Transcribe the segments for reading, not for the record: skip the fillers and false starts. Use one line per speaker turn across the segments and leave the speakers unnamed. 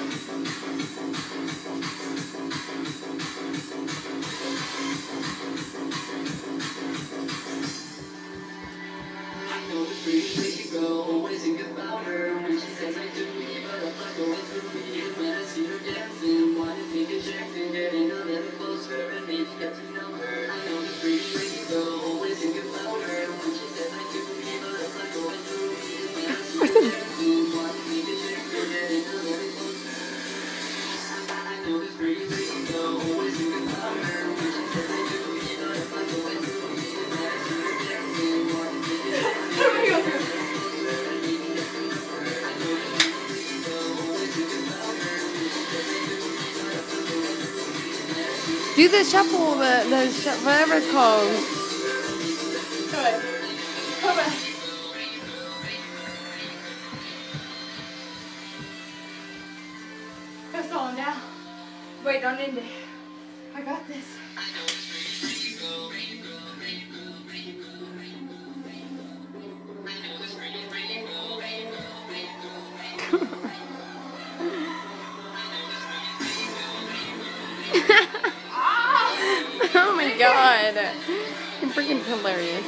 Do the shuffle, whatever it's called.
Good. Come back. Let's slow him down. Wait, don't end it. I got this.
Oh my god. You're freaking hilarious.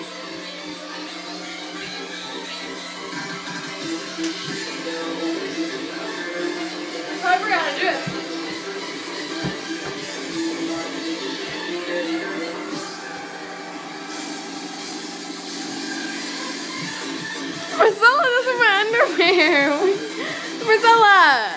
I forgot how to do it.
Marcella, this is my underwear. Marcella.